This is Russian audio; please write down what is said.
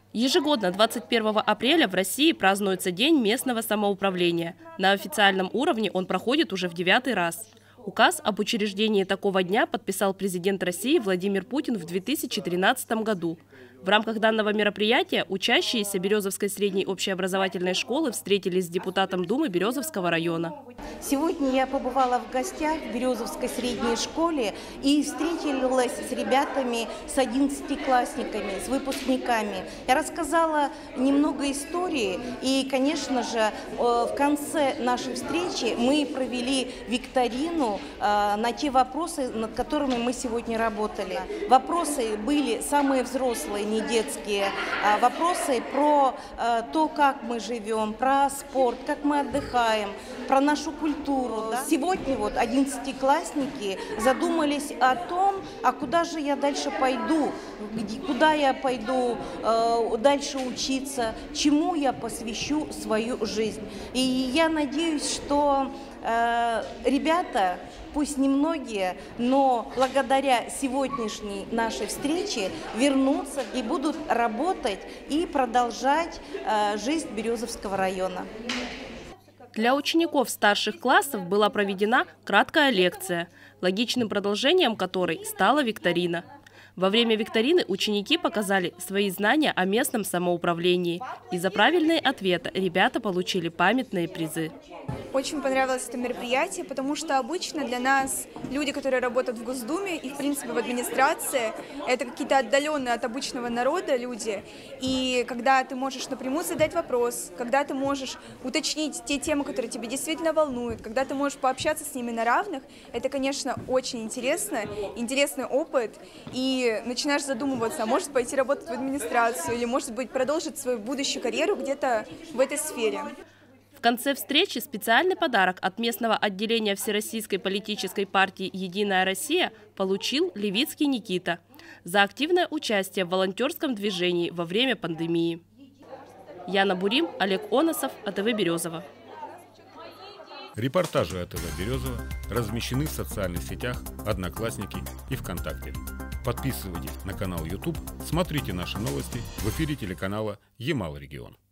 Ежегодно 21 апреля в России празднуется День местного самоуправления. На официальном уровне он проходит уже в 9-й раз. Указ об учреждении такого дня подписал президент России Владимир Путин в 2013 году. В рамках данного мероприятия учащиеся Березовской средней общеобразовательной школы встретились с депутатом Думы Березовского района. Сегодня я побывала в гостях в Березовской средней школе и встретилась с ребятами, с 11-классниками, с выпускниками. Я рассказала немного истории и, конечно же, в конце нашей встречи мы провели викторину на те вопросы, над которыми мы сегодня работали. Вопросы были самые взрослые, не детские. Вопросы про то, как мы живем, про спорт, как мы отдыхаем, про нашу культуру. Да? Сегодня вот 11-классники задумались о том, а куда же я дальше пойду, куда я пойду дальше учиться, чему я посвящу свою жизнь. И я надеюсь, что ребята, пусть немногие, но благодаря сегодняшней нашей встрече вернутся и будут работать и продолжать жизнь Березовского района. Для учеников старших классов была проведена краткая лекция, логичным продолжением которой стала викторина. Во время викторины ученики показали свои знания о местном самоуправлении. И за правильные ответы ребята получили памятные призы. Очень понравилось это мероприятие, потому что обычно для нас люди, которые работают в Госдуме и, в принципе, в администрации, это какие-то отдаленные от обычного народа люди. И когда ты можешь напрямую задать вопрос, когда ты можешь уточнить те темы, которые тебя действительно волнуют, когда ты можешь пообщаться с ними на равных, это, конечно, очень интересно, интересный опыт. И начинаешь задумываться, а может пойти работать в администрацию или, может быть, продолжить свою будущую карьеру где-то в этой сфере. В конце встречи специальный подарок от местного отделения Всероссийской политической партии «Единая Россия» получил Левицкий Никита за активное участие в волонтерском движении во время пандемии. Яна Бурим, Олег Оносов, АТВ Березово. Репортажи АТВ Березово размещены в социальных сетях «Одноклассники» и ВКонтакте. Подписывайтесь на канал YouTube, смотрите наши новости в эфире телеканала Ямал-Регион.